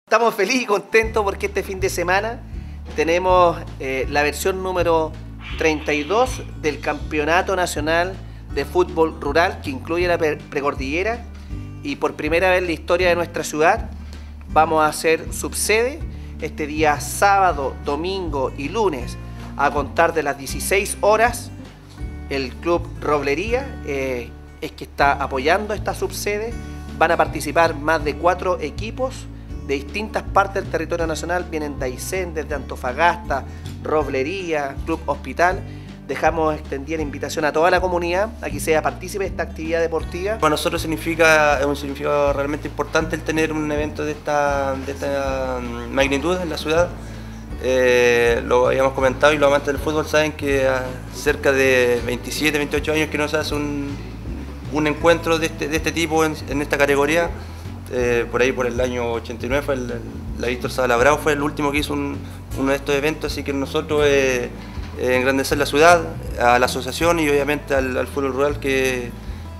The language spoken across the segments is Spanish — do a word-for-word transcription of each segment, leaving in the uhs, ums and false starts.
Estamos felices y contentos porque este fin de semana tenemos eh, la versión número treinta y dos del Campeonato Nacional de Fútbol Rural, que incluye la precordillera, y por primera vez en la historia de nuestra ciudad vamos a hacer subsede este día sábado, domingo y lunes a contar de las dieciséis horas. El Club Roblería eh, es que está apoyando esta subsede. Van a participar más de cuatro equipos de distintas partes del territorio nacional. Vienen de Aysén, desde Antofagasta, Roblería, Club Hospital. Dejamos extendida la invitación a toda la comunidad a que sea partícipe de esta actividad deportiva. Para nosotros significa, es un significado realmente importante el tener un evento de esta, de esta magnitud en la ciudad. Eh, lo habíamos comentado, y los amantes del fútbol saben que a cerca de veintisiete, veintiocho años que no se hace un, un encuentro de este, de este tipo en, en esta categoría. Eh, por ahí por el año ochenta y nueve fue el, el, la Víctor Zavala Bravo fue el último que hizo un, uno de estos eventos, así que nosotros eh, eh, engrandecer la ciudad, a la asociación y obviamente al, al fútbol rural que,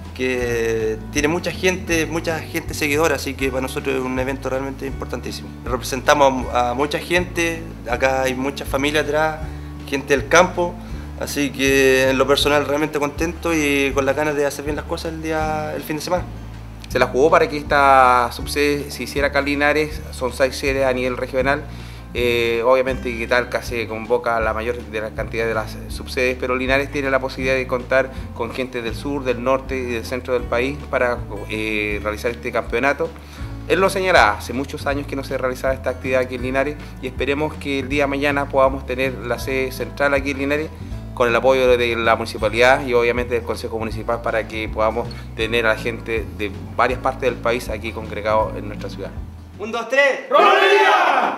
que tiene mucha gente, mucha gente seguidora, así que para nosotros es un evento realmente importantísimo. Representamos a, a mucha gente, acá hay muchas familias atrás, gente del campo, así que en lo personal realmente contento y con las ganas de hacer bien las cosas el, día, el fin de semana. Se la jugó para que esta subsede se hiciera acá en Linares, son seis sedes a nivel regional. Eh, obviamente que Talca se convoca a la mayor de la cantidad de las subsedes, pero Linares tiene la posibilidad de contar con gente del sur, del norte y del centro del país para eh, realizar este campeonato. Él lo señalaba, hace muchos años que no se realizaba esta actividad aquí en Linares y esperemos que el día de mañana podamos tener la sede central aquí en Linares con el apoyo de la municipalidad y obviamente del Consejo Municipal para que podamos tener a la gente de varias partes del país aquí congregado en nuestra ciudad. Un, dos, tres, ¡Roblería!